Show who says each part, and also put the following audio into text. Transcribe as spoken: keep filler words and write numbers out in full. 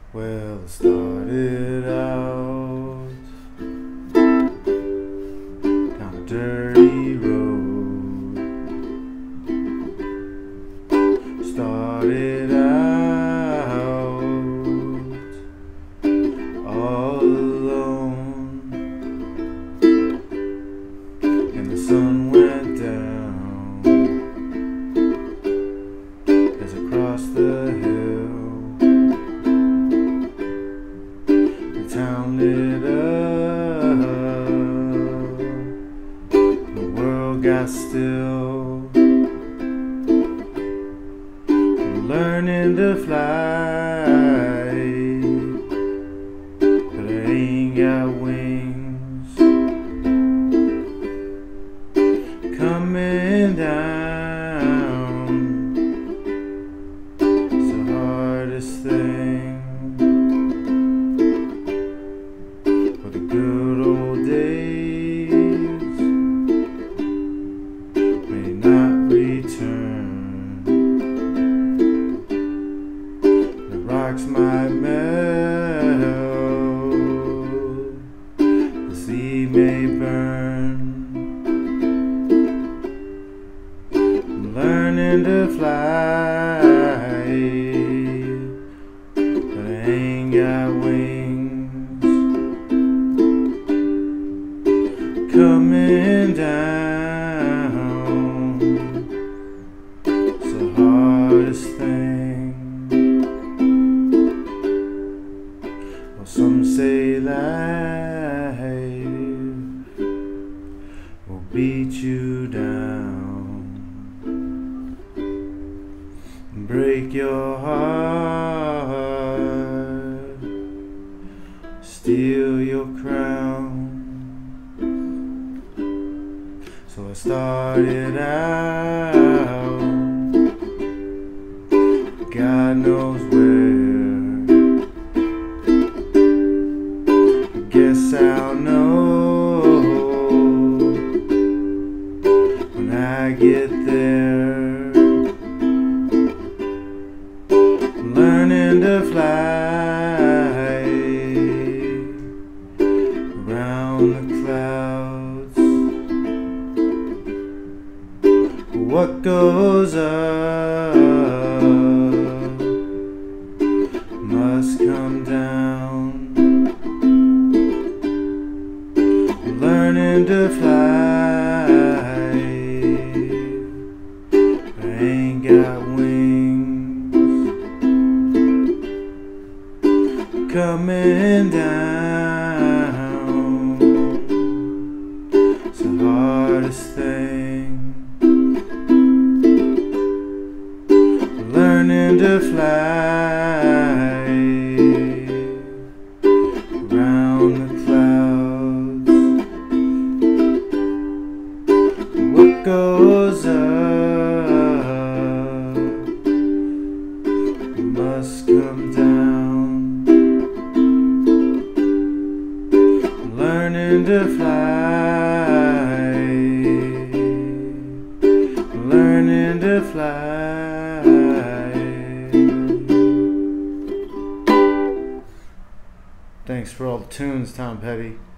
Speaker 1: Well, it started out down a dirty road. Started out all alone, and the sun went down as I crossed the hill. The town lit up, the world got still. I'm learning to fly, but I ain't got wings. Coming down, it's the hardest thing. For the good old days may not return. The rocks might melt, the sea may burn. I'm learning to fly, but I ain't got wings. Coming down, it's the hardest thing. Well, some say life will beat you down, break your heart, steal your crown. So I started out, God knows where. I guess I'll know when I get there. I'm learning to fly around the clouds. What goes up must come down. I'm learning to fly, I ain't got wings. Coming down, it's the hardest thing. Learning to fly around the clouds. What goes up must come down. Learning to fly, learning to fly. Thanks for all the tunes, Tom Petty.